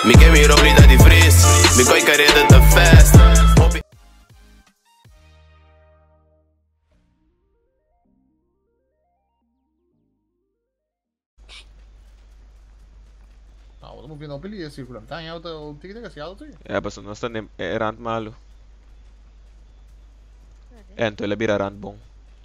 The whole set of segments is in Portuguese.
Me quer me obrigar de frizz. Me coi careta da festa. Nou, dan moet je nog billen circulum. Dan jou to tigre kasi auto. Ja, basta nós estamos errando malo. É, então ele vira errando bom.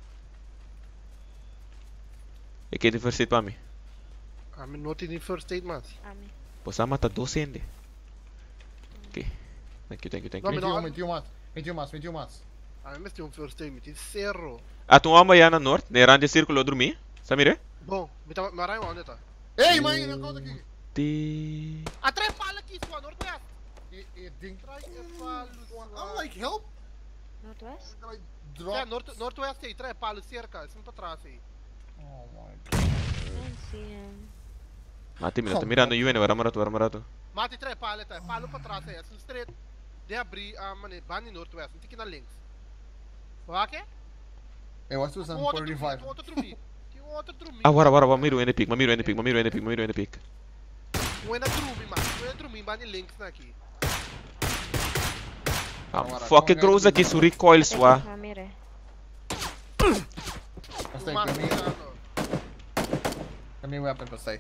E que é first aid para mim? I'm not in first aid, mas. Pois a mata 2 ende. Ok. Thank you, thank you, thank you. Met you mas. I'm mest um first aid, met zero. A tu ama já na norte, ne errando círculo dormir. Samire? Bom, maar hij wou net. Hey, man, je komt aqui. Ti. Atrás fala aqui, sua Northwest. E ding. I'm like help. Northwest? Ja, Northwest aí, três palos cerca, assim pra trás aí. Oh my god. Don't see him. Mati, me tá mirando UN, varamaratu. Mati três palos, tá? Palo pra trás aí, assim straight. De abrir a mane, bani Northwest, não tem que ir na links. Vai que? Eu acho que usando por revive. Outro dormir. Ah, bora, miro NP, miro NP. Não é na dormir, mano. Não é dormir, bani links aqui. Fuck grows aqui, su recoil sua. Mire. Pastei, caminho weapon, pastei.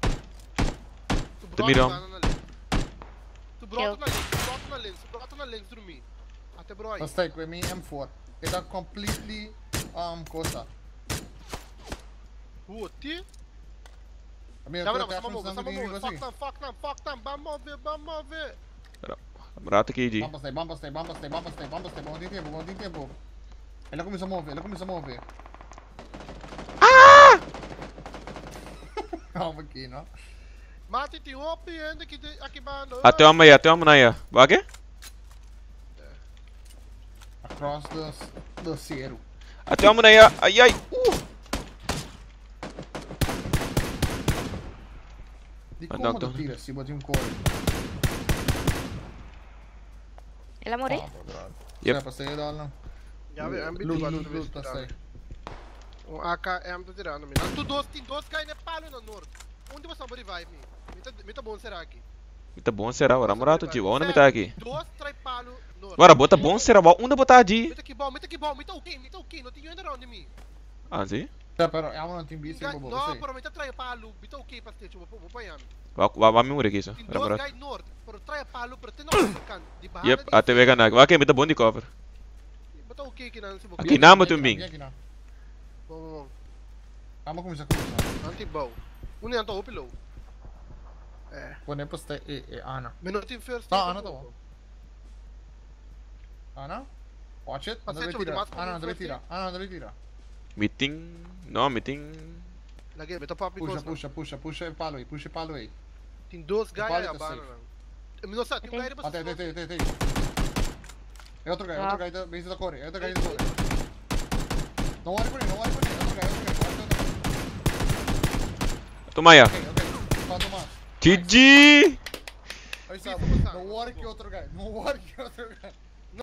Te miram. Tu brota na links, dormir. Até bro aí. Pastei, com a minha M4. Ele tá completely, coisa. Puti? Fuck them, vamos ver. Rata aqui, G. Bom tempo. Ele começou a mover. Ah! Calma aqui, não? Mati, tem OP ainda aqui bando. Até amanhã, vai que? Across the zero. Até amanhã, ai. Di como tu tira, se botar corpo. Ela morreu? Yep. Passei dal não. Já vê, Luz, passei. O AKM tá tirando, me. Tu tem dois caras palo no norte. Onde você vai revive me? Me tá bom será aqui? Me tá bom será, ora morato, G. Onde me tá aqui? Dois trai palo norte. Ora, bota bom será, onde botar, G? Me tá aqui bom, me tá ok, não tem ainda onde me. Ah, sim? Pero eu não tenho visto como você. Não, pero me tá trai palo, me tá ok para ter, vou apanhar. Vai me morrer aqui, só. Tem dois caras norte, pero trai palo, pero tem não ficar de barra. Yep, até vega na. Vai que me tá bom de cover. Me tá ok aqui não se boca. Aqui não, tumbing. Bom. Vamos começar. Anti-bow. Não tô up low. É. Quando eu postei, Ana. Mas não tem first. Não, Ana tá bom. Ana? Watch it. Ana deve tirar. Meeting. Não, meeting. Lagi, me tá papi. Puxa palo aí. Tem dois guys aí abaixo. Me não sabe, tem um guy aí. Tem. É outro guy, bem da core. Não olhe por ele, outro guy. Toma aí. Ok. GG! Aí sabe, não olhe que outro guy.